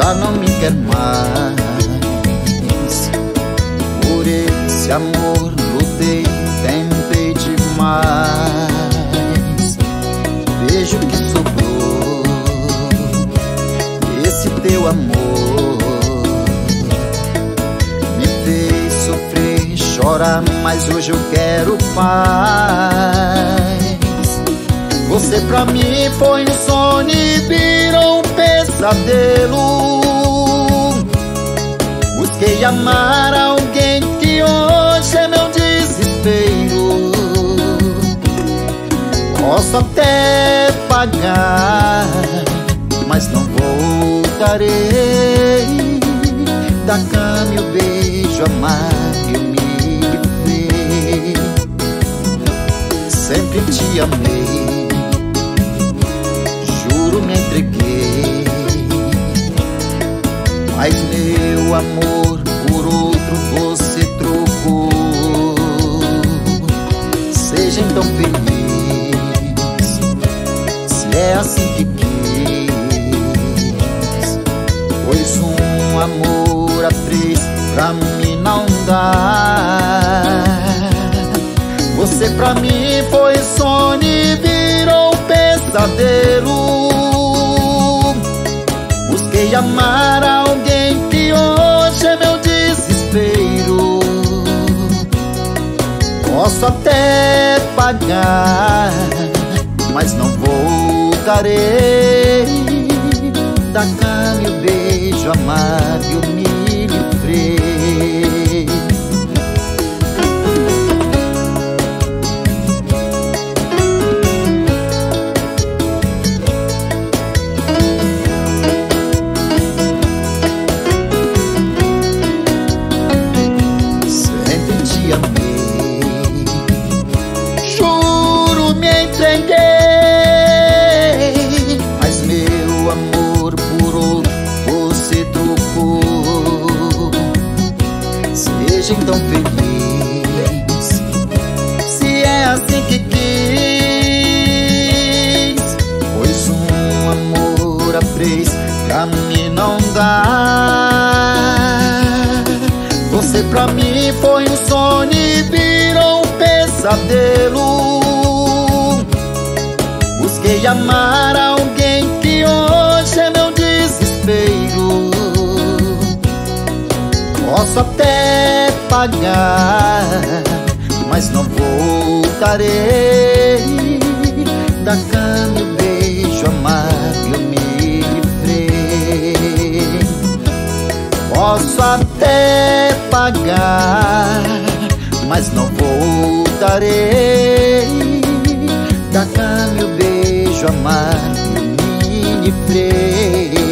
já não me quer mais. Por esse amor lutei, tentei demais. Vejo que sobrou esse teu amor, me fez sofrer, chorar, mas hoje eu quero paz. Você pra mim foi um sonho e virou um pesadelo. Busquei amar alguém que hoje é meu desespero. Posso até pagar, mas não voltarei da cama e o beijo amargo e o me livrei. Sempre te amei, juro me entreguei, mas meu amor por outro você trocou. Seja então feliz, se é assim que quis, pois um amor a três pra mim não dá. Você pra mim foi sonho e virou pesadelo. Busquei amar alguém que hoje é meu desespero. Posso até pagar, mas não voltarei da cama e o beijo amargo eu me livrei. Mas meu amor por outro você trocou. Seja então feliz, se é assim que quis, pois um amor a três pra mim não dá. Você pra mim foi um sonho e virou um pesadelo. Busquei amar alguém que hoje é meu desespero. Posso até pagar, mas não voltarei da cama e o beijo amargo eu me livrei. Posso até pagar, mas não voltarei da cama e o beijo amargo eu me livrei.